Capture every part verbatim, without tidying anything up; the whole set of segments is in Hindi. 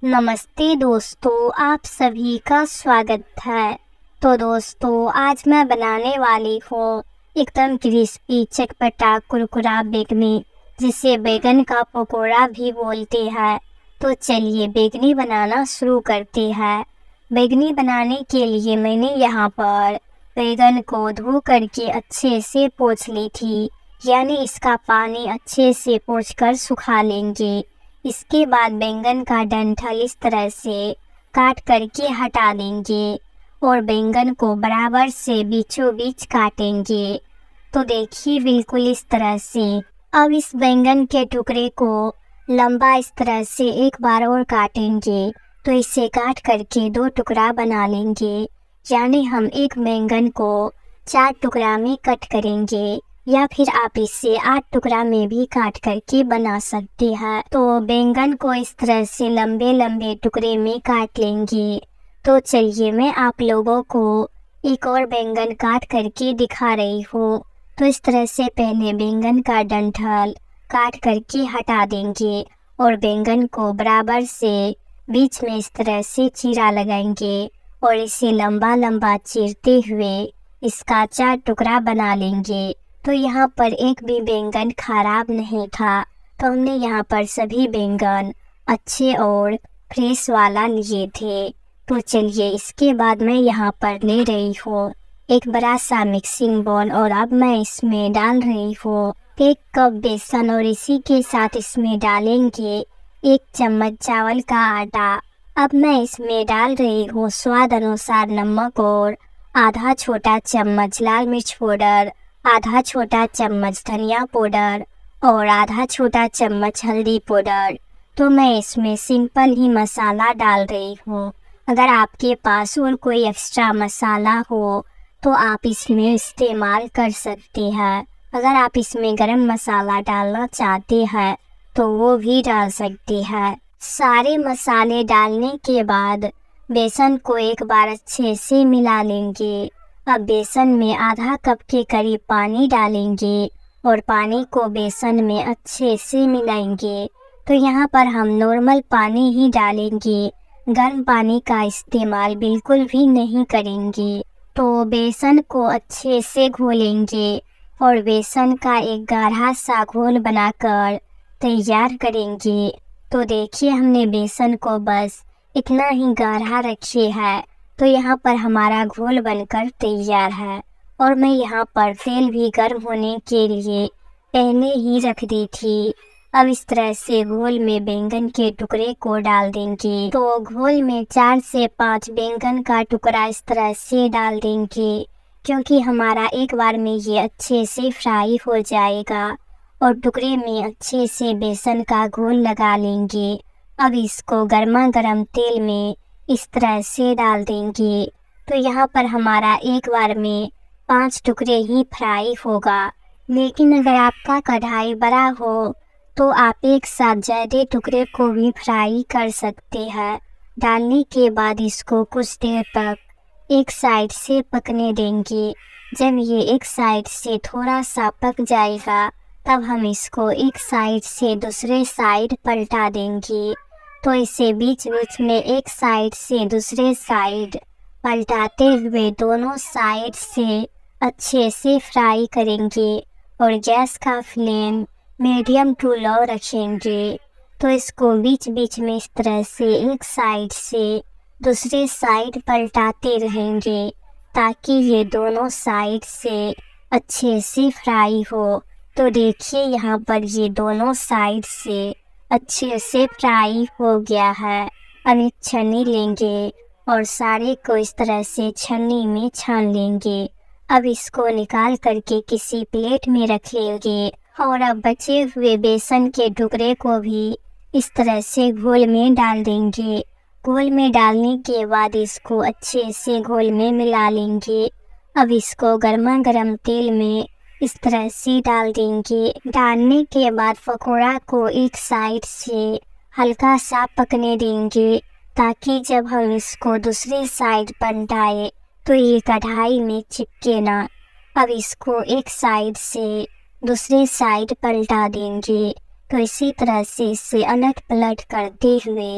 नमस्ते दोस्तों, आप सभी का स्वागत है। तो दोस्तों, आज मैं बनाने वाली हूँ एकदम क्रिस्पी चटपटा कुरकुरा बेगनी, जिसे बैगन का पकौड़ा भी बोलते हैं। तो चलिए बेगनी बनाना शुरू करते हैं। बेगनी बनाने के लिए मैंने यहाँ पर बैगन को धो करके अच्छे से पोंछ ली थी, यानी इसका पानी अच्छे से पोंछकर सुखा लेंगे। इसके बाद बैंगन का डंठल इस तरह से काट करके हटा देंगे और बैंगन को बराबर से बीचों बीच काटेंगे। तो देखिए बिल्कुल इस तरह से। अब इस बैंगन के टुकड़े को लंबा इस तरह से एक बार और काटेंगे। तो इसे काट करके दो टुकड़ा बना लेंगे, यानी हम एक बैंगन को चार टुकड़ा में कट करेंगे, या फिर आप इसे आठ टुकड़ा में भी काट करके बना सकते हैं। तो बैंगन को इस तरह से लंबे लंबे टुकड़े में काट लेंगे। तो चलिए मैं आप लोगों को एक और बैंगन काट करके दिखा रही हूँ। तो इस तरह से पहले बैंगन का डंठल काट करके हटा देंगे और बैंगन को बराबर से बीच में इस तरह से चीरा लगाएंगे और इसे लंबा लंबा चीरते हुए इसका चार टुकड़ा बना लेंगे। तो यहाँ पर एक भी बैंगन खराब नहीं था, तो हमने यहाँ पर सभी बैंगन अच्छे और फ्रेश वाला लिए थे। तो चलिए इसके बाद मैं यहाँ पर ले रही हूँ एक बड़ा सा मिक्सिंग बोल, और अब मैं इसमें डाल रही हूँ एक कप बेसन, और इसी के साथ इसमें डालेंगे एक चम्मच चावल का आटा। अब मैं इसमें डाल रही हूँ स्वाद अनुसार नमक और आधा छोटा चम्मच लाल मिर्च पाउडर, आधा छोटा चम्मच धनिया पाउडर और आधा छोटा चम्मच हल्दी पाउडर। तो मैं इसमें सिंपल ही मसाला डाल रही हूँ। अगर आपके पास और कोई एक्स्ट्रा मसाला हो तो आप इसमें इस्तेमाल कर सकते हैं। अगर आप इसमें गरम मसाला डालना चाहते हैं तो वो भी डाल सकते हैं। सारे मसाले डालने के बाद बेसन को एक बार अच्छे से मिला लेंगे। अब बेसन में आधा कप के करीब पानी डालेंगे और पानी को बेसन में अच्छे से मिलाएंगे। तो यहाँ पर हम नॉर्मल पानी ही डालेंगे, गर्म पानी का इस्तेमाल बिल्कुल भी नहीं करेंगे। तो बेसन को अच्छे से घोलेंगे और बेसन का एक गाढ़ा सा घोल बनाकर तैयार करेंगे। तो देखिए हमने बेसन को बस इतना ही गाढ़ा रखे है। तो यहाँ पर हमारा घोल बनकर तैयार है, और मैं यहाँ पर तेल भी गर्म होने के लिए पहले ही रख दी थी। अब इस तरह से घोल में बैंगन के टुकड़े को डाल देंगे। तो घोल में चार से पाँच बैंगन का टुकड़ा इस तरह से डाल देंगे, क्योंकि हमारा एक बार में ये अच्छे से फ्राई हो जाएगा और टुकड़े में अच्छे से बेसन का घोल लगा लेंगे। अब इसको गर्मा गर्म तेल में इस तरह से डाल देंगे। तो यहाँ पर हमारा एक बार में पांच टुकड़े ही फ्राई होगा, लेकिन अगर आपका कढ़ाई बड़ा हो तो आप एक साथ ज़्यादा टुकड़े को भी फ्राई कर सकते हैं। डालने के बाद इसको कुछ देर तक एक साइड से पकने देंगे। जब ये एक साइड से थोड़ा सा पक जाएगा तब हम इसको एक साइड से दूसरे साइड पलटा देंगे। तो इसे बीच बीच में एक साइड से दूसरे साइड पलटाते हुए दोनों साइड से अच्छे से फ्राई करेंगे और गैस का फ्लेम मीडियम टू लो रखेंगे। तो इसको बीच बीच में इस तरह से एक साइड से दूसरे साइड पलटाते रहेंगे, ताकि ये दोनों साइड से अच्छे से फ्राई हो। तो देखिए यहाँ पर ये दोनों साइड से अच्छे से फ्राई हो गया है। अब एक छन्नी लेंगे और सारे को इस तरह से छन्नी में छान लेंगे। अब इसको निकाल करके किसी प्लेट में रख लेंगे और अब बचे हुए बेसन के टुकड़े को भी इस तरह से घोल में डाल देंगे। घोल में डालने के बाद इसको अच्छे से घोल में मिला लेंगे। अब इसको गर्मा गर्म तेल में इस तरह से डाल देंगे। डालने के बाद पकौड़ा को एक साइड से हल्का सा पकने देंगे, ताकि जब हम इसको दूसरी साइड पलटाए तो ये कढ़ाई में चिपके ना। अब इसको एक साइड से दूसरी साइड पलटा देंगे। तो इसी तरह से इसे अलट पलट करते हुए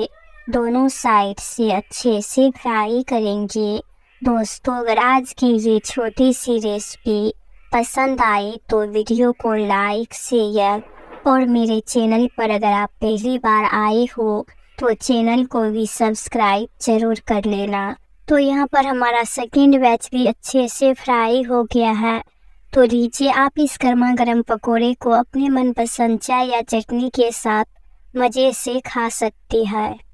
दोनों साइड से अच्छे से फ्राई करेंगे। दोस्तों, अगर आज की ये छोटी सी रेसिपी पसंद आई तो वीडियो को लाइक, शेयर और मेरे चैनल पर अगर आप पहली बार आए हो तो चैनल को भी सब्सक्राइब जरूर कर लेना। तो यहाँ पर हमारा सेकंड बैच भी अच्छे से फ्राई हो गया है। तो लीजिए, आप इस गर्मा गर्म पकोड़े को अपने मनपसंद चाय या चटनी के साथ मज़े से खा सकती है।